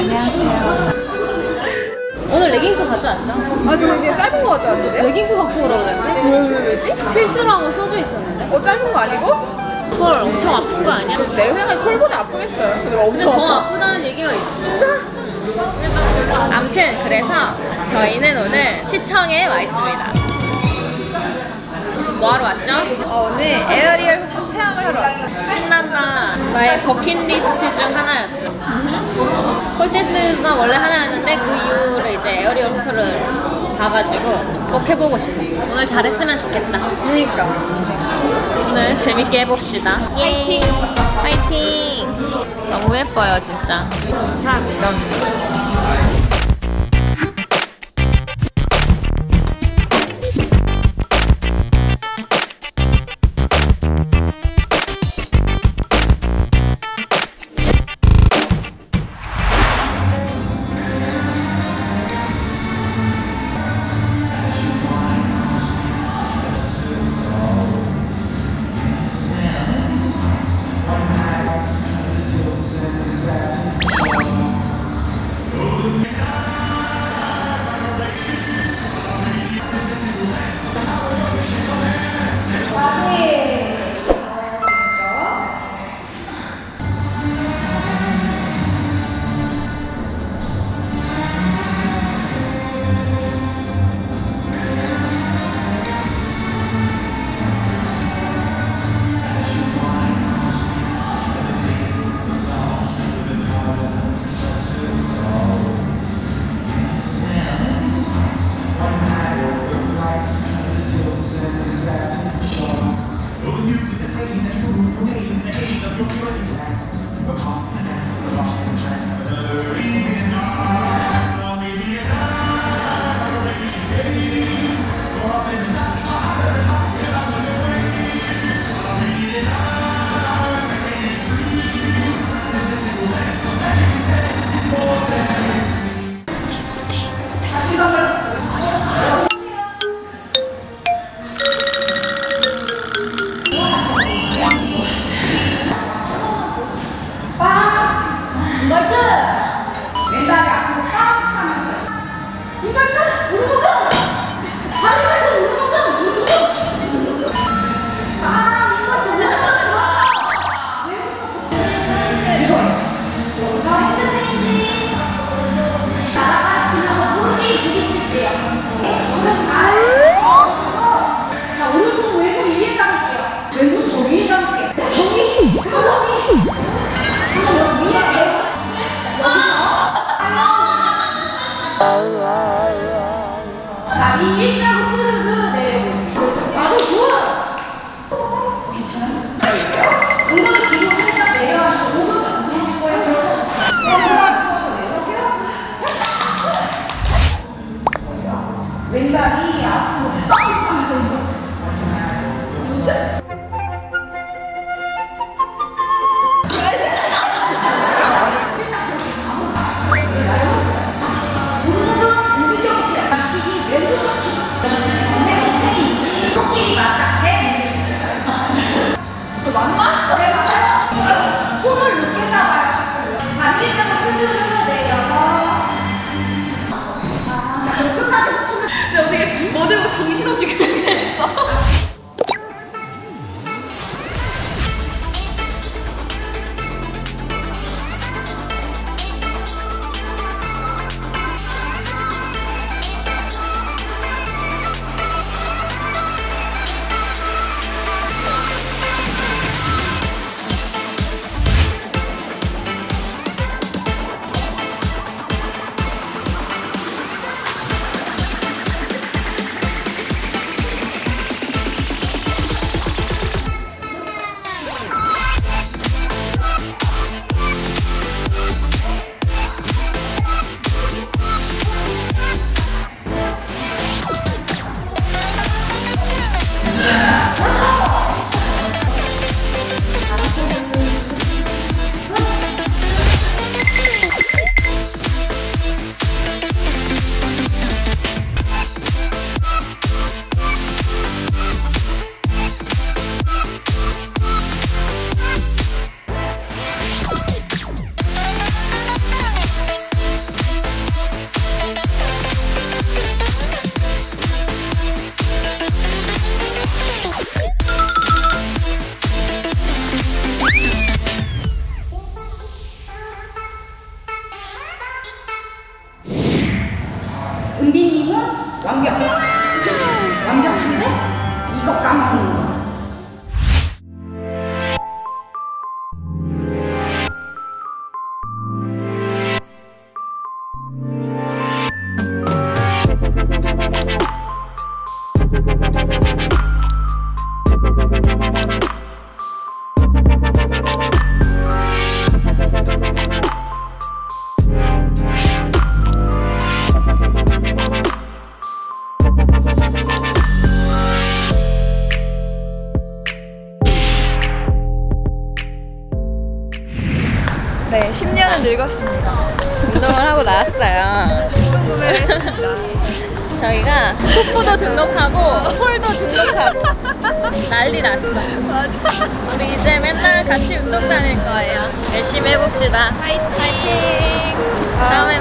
안녕하세요. 오늘 레깅스 가져왔죠? 아, 저 그냥 짧은 거 가져왔는데? 레깅스 갖고 오라 그랬는데? 왜지? 필수라고 써져 있었는데? 짧은 거 아니고? 콜 엄청 아픈 거 아니야? 내 생각에 콜보다 아프겠어요. 근데 근데 엄청 더 아파. 아프다는 얘기가 있어. 아무튼 그래서 저희는 오늘 시청에 와 있습니다. 뭐 하러 왔죠? 오늘 에어리얼 션 체험을 하러 왔어요. 신난다. 나의 버킷리스트 중 하나였어. 폴댄스가 원래 하나였는데 그 이후로 이제 에어리얼 쇼트를 봐가지고 꼭 해보고 싶었어. 오늘 잘했으면 좋겠다. 그러니까. 오늘 재밌게 해봅시다. 파이팅! 파이팅! 너무 예뻐요 진짜. 감사합니다. 다리 일자로 스르르 내려오기. 나도 좋아. 괜찮아요? 엉덩이 뒤로 살짝 내려와서 오른쪽 안 내릴 거예요. 그렇죠? 내려오세요. 왼다리 앞으로 빡 차면서 맞나? 내가 손을 높게다가 반대쪽으로 스르르 내려서 끝까지 손을 근데 어떻게 뭐 들고 정신없이 그러지 했어? 네, 10년은 늙었습니다. 운동을 하고 나왔어요. 충동 구매를 했습니다. 저희가 톡보도 등록하고 홀도 등록하고 난리 났어. 맞아. 우리 이제 맨날 같이 운동 다닐 거예요. 열심히 해봅시다. 파이팅! 다음에